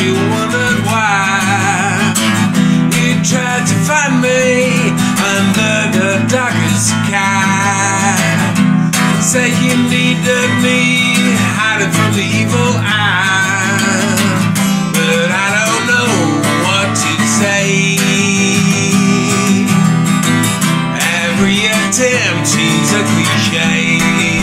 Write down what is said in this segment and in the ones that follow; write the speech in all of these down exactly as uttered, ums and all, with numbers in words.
you wondered why. You tried to find me under the darkest sky. Say you needed me, hiding from the evil eye. But I don't know what to say. Every attempt seems a cliche.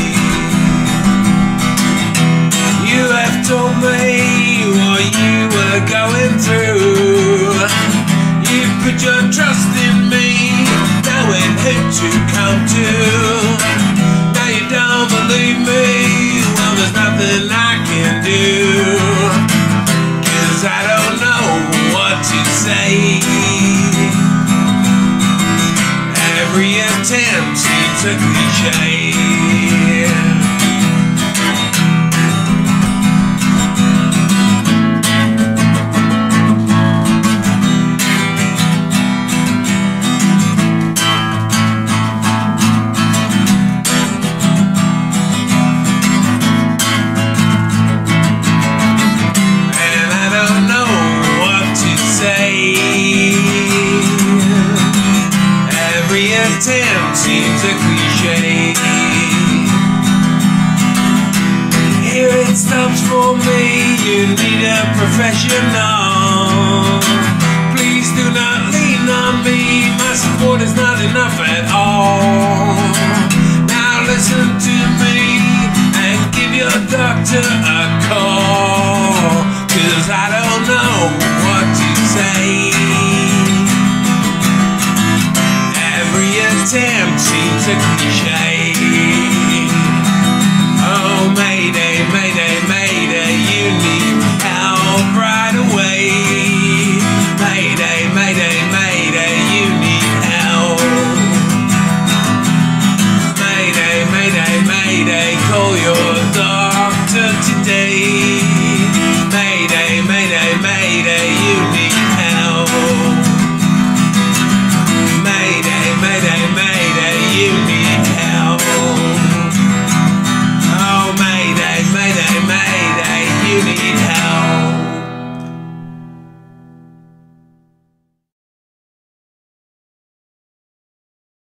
You have told me what you were going through. You put your trust in me, knowing who to come to. Now you don't believe me, well there's nothing I can do. Cause I don't know what to say. Every attempt seems a cliche. Every attempt seems a cliche. Here it stops for me, you need a professional. Please do not lean on me, my support is not enough at all. Now listen to me and give your doctor a call. Cause I don't know what to say. Attempt seems a cliche. Oh, mayday, mayday, mayday, you need help right away. Mayday, mayday, mayday, you need help. Mayday, mayday, mayday, call your doctor today.